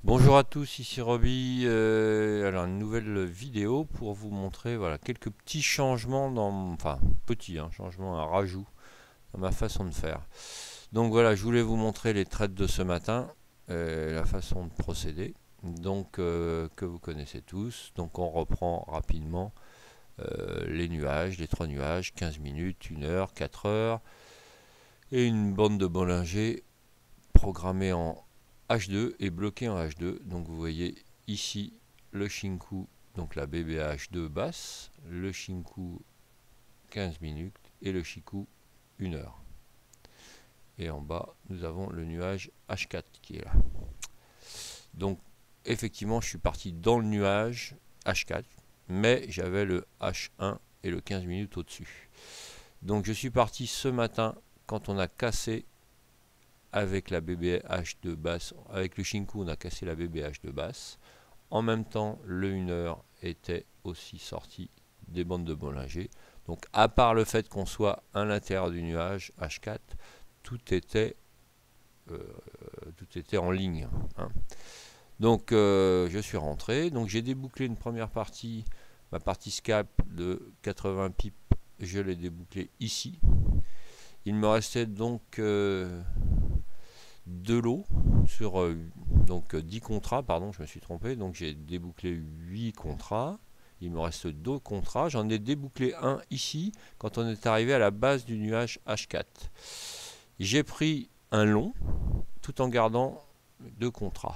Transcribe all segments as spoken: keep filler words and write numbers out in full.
Bonjour à tous, ici Roby. Euh, alors une nouvelle vidéo pour vous montrer voilà quelques petits changements dans, mon- enfin petits hein, changements, un rajout dans ma façon de faire. Donc voilà, je voulais vous montrer les trades de ce matin, euh, la façon de procéder. Donc euh, que vous connaissez tous. Donc on reprend rapidement euh, les nuages, les trois nuages, quinze minutes, une heure, quatre heures et une bande de Bollinger programmé en H deux et bloqué en H deux. Donc vous voyez ici le Shinku, donc la B B H deux basse, le Shinku quinze minutes et le Shiku une heure. Et en bas, nous avons le nuage H quatre qui est là. Donc effectivement, je suis parti dans le nuage H quatre, mais j'avais le H un et le quinze minutes au-dessus. Donc je suis parti ce matin quand on a cassé avec la B B H de basse, avec le Shinku on a cassé la B B H de basse. En même temps, le une heure était aussi sorti des bandes de Bollinger. Donc à part le fait qu'on soit à l'intérieur du nuage H quatre, tout était, euh, tout était en ligne. Hein. Donc euh, je suis rentré, donc j'ai débouclé une première partie, ma partie scalp de quatre-vingts pips, je l'ai débouclé ici. Il me restait donc euh, de l'eau sur euh, donc dix contrats, pardon, je me suis trompé, donc j'ai débouclé huit contrats, il me reste deux contrats, j'en ai débouclé un ici quand on est arrivé à la base du nuage H quatre. J'ai pris un long tout en gardant deux contrats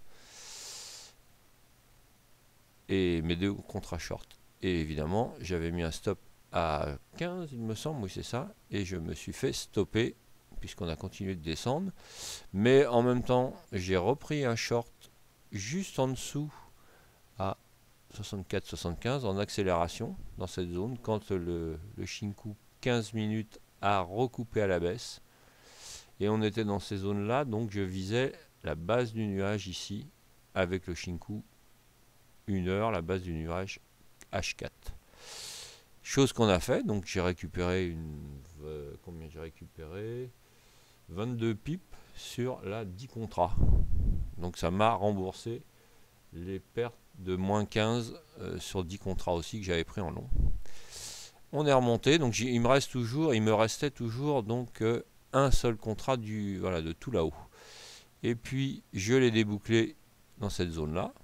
et mes deux contrats short, et évidemment j'avais mis un stop à quinze il me semble, oui c'est ça, et je me suis fait stopper puisqu'on a continué de descendre. Mais en même temps, j'ai repris un short juste en dessous à soixante-quatre soixante-quinze en accélération dans cette zone quand le, le Shinku quinze minutes a recoupé à la baisse. Et on était dans ces zones-là, donc je visais la base du nuage ici avec le Shinku une heure, la base du nuage H quatre. Chose qu'on a fait, donc j'ai récupéré une... Euh, combien j'ai récupéré vingt-deux pips sur la dix contrats. Donc ça m'a remboursé les pertes de moins quinze euh, sur dix contrats aussi que j'avais pris en long. On est remonté, donc il me reste toujours, il me restait toujours donc euh, un seul contrat du voilà de tout là-haut. Et puis je l'ai débouclé dans cette zone là,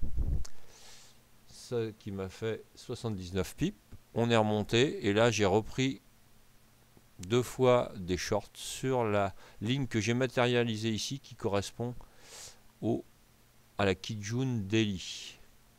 ce qui m'a fait soixante-dix-neuf pips. On est remonté et là j'ai repris deux fois des shorts sur la ligne que j'ai matérialisée ici qui correspond au, à la Kijun Daily.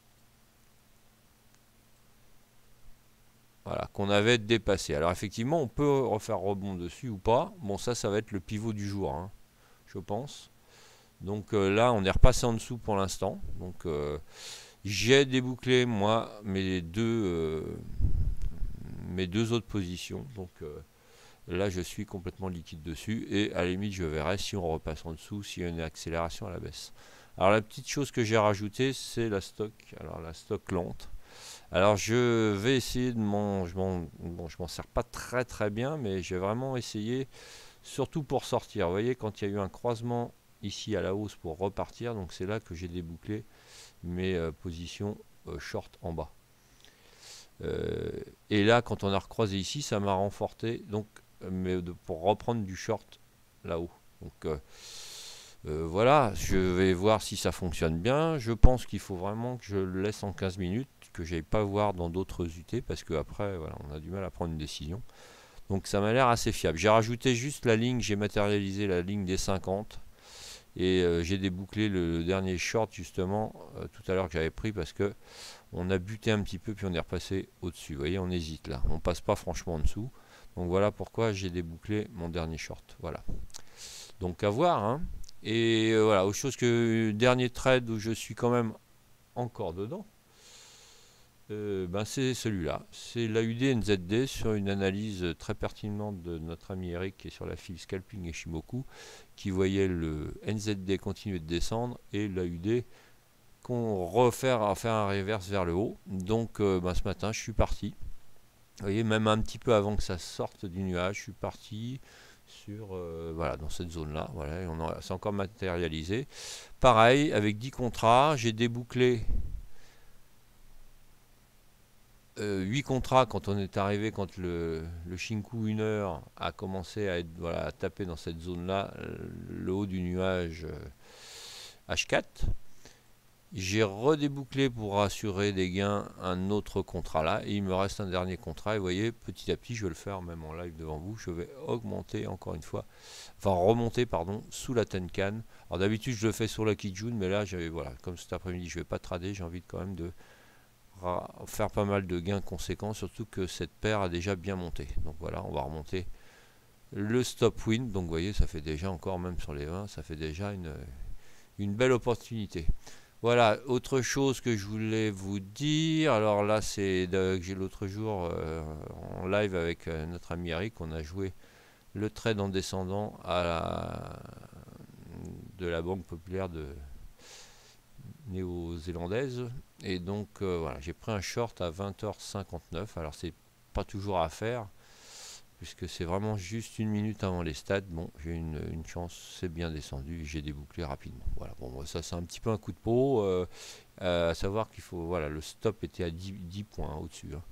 Voilà, qu'on avait dépassé. Alors effectivement, on peut refaire rebond dessus ou pas. Bon, ça, ça va être le pivot du jour, hein, je pense. Donc euh, là, on est repassé en dessous pour l'instant. Donc euh, j'ai débouclé, moi, mes deux, euh, mes deux autres positions. Donc euh, là, je suis complètement liquide dessus. Et à la limite, je verrai si on repasse en dessous, s'il y a une accélération à la baisse. Alors la petite chose que j'ai rajoutée, c'est la stock. Alors la stock lente. Alors je vais essayer de m'en... Je m'en bon, je m'en sers pas très très bien, mais j'ai vraiment essayé, surtout pour sortir. Vous voyez, quand il y a eu un croisement ici à la hausse pour repartir, donc c'est là que j'ai débouclé mes euh, positions euh, short en bas. Euh, et là, quand on a recroisé ici, ça m'a renforcé, donc, mais de, pour reprendre du short là-haut. Donc euh, euh, voilà, je vais voir si ça fonctionne bien. Je pense qu'il faut vraiment que je le laisse en quinze minutes, que j'aille pas voir dans d'autres U T, parce qu'après, voilà, on a du mal à prendre une décision. Donc ça m'a l'air assez fiable. J'ai rajouté juste la ligne, j'ai matérialisé la ligne des cinquante, et euh, j'ai débouclé le, le dernier short, justement, euh, tout à l'heure que j'avais pris, parce que on a buté un petit peu, puis on est repassé au-dessus. Vous voyez, on hésite là. On passe pas franchement en dessous. Donc voilà pourquoi j'ai débouclé mon dernier short. Voilà. Donc à voir, hein. Et euh, voilà, autre chose que dernier trade où je suis quand même encore dedans, euh, ben c'est celui-là. C'est l'A U D N Z D sur une analyse très pertinente de notre ami Eric qui est sur la file Scalping et Shimoku, qui voyait le N Z D continuer de descendre et l'A U D qu'on refaire faire un reverse vers le haut. Donc euh, ben, ce matin je suis parti. Vous voyez, même un petit peu avant que ça sorte du nuage, je suis parti sur euh, voilà, dans cette zone là, voilà, c'est encore matérialisé. Pareil avec dix contrats, j'ai débouclé euh, huit contrats quand on est arrivé, quand le, le Shinku une heure a commencé à, être, voilà, à taper dans cette zone là, le haut du nuage euh, H quatre. J'ai redébouclé pour assurer des gains un autre contrat là, et il me reste un dernier contrat, et vous voyez, petit à petit, je vais le faire même en live devant vous, je vais augmenter encore une fois, enfin remonter pardon, sous la Tenkan. Alors d'habitude je le fais sur la Kijun, mais là, voilà, comme cet après-midi je vais pas trader, j'ai envie de, quand même de faire pas mal de gains conséquents, surtout que cette paire a déjà bien monté. Donc voilà, on va remonter le stop win, donc vous voyez, ça fait déjà encore, même sur les vingt, ça fait déjà une, une belle opportunité. Voilà, autre chose que je voulais vous dire, alors là c'est que j'ai l'autre jour euh, en live avec euh, notre ami Eric, on a joué le trade en descendant à la, de la Banque Populaire de néo-zélandaise, et donc euh, voilà, j'ai pris un short à vingt heures cinquante-neuf, alors c'est pas toujours à faire, puisque c'est vraiment juste une minute avant les stades. Bon, j'ai une, une chance, c'est bien descendu, j'ai débouclé rapidement. Voilà, bon, ça c'est un petit peu un coup de peau, euh, euh, à savoir qu'il faut, voilà, le stop était à dix, dix points hein, au-dessus. Hein.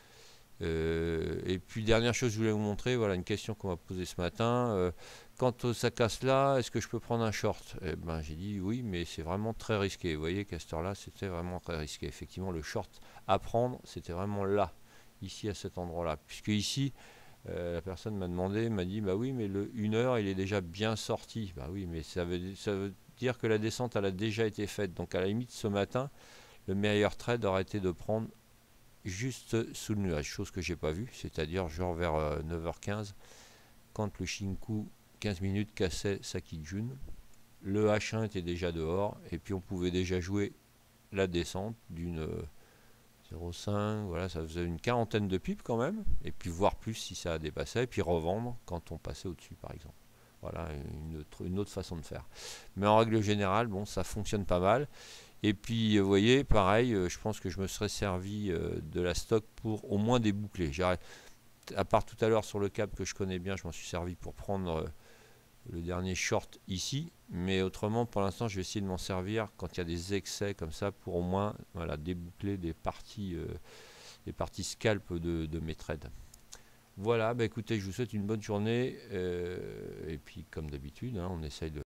Euh, et puis dernière chose que je voulais vous montrer, voilà une question qu'on m'a posée ce matin. Euh, quand ça casse là, est-ce que je peux prendre un short? Eh ben j'ai dit oui, mais c'est vraiment très risqué. Vous voyez qu'à cette heure-là, c'était vraiment très risqué. Effectivement, le short à prendre, c'était vraiment là, ici à cet endroit-là, puisque ici. Euh, la personne m'a demandé, m'a dit bah oui mais le une heure il est déjà bien sorti. Bah oui mais ça veut, ça veut dire que la descente elle a déjà été faite. Donc à la limite ce matin le meilleur trade aurait été de prendre juste sous le nuage, chose que j'ai pas vue, c'est-à-dire genre vers euh, neuf heures quinze quand le Shinku quinze minutes cassait sa Kijun. Le H un était déjà dehors et puis on pouvait déjà jouer la descente d'une euh, zéro virgule cinq, voilà, ça faisait une quarantaine de pips quand même, et puis voire plus si ça dépassait, et puis revendre quand on passait au-dessus par exemple. Voilà une autre, une autre façon de faire. Mais en règle générale, bon, ça fonctionne pas mal. Et puis, vous voyez, pareil, je pense que je me serais servi de la stock pour au moins déboucler. À part tout à l'heure sur le cap que je connais bien, je m'en suis servi pour prendre le dernier short ici, mais autrement pour l'instant je vais essayer de m'en servir quand il y a des excès comme ça pour au moins voilà, déboucler des parties euh, des parties scalp de, de mes trades. Voilà, bah écoutez, je vous souhaite une bonne journée euh, et puis comme d'habitude hein, on essaye de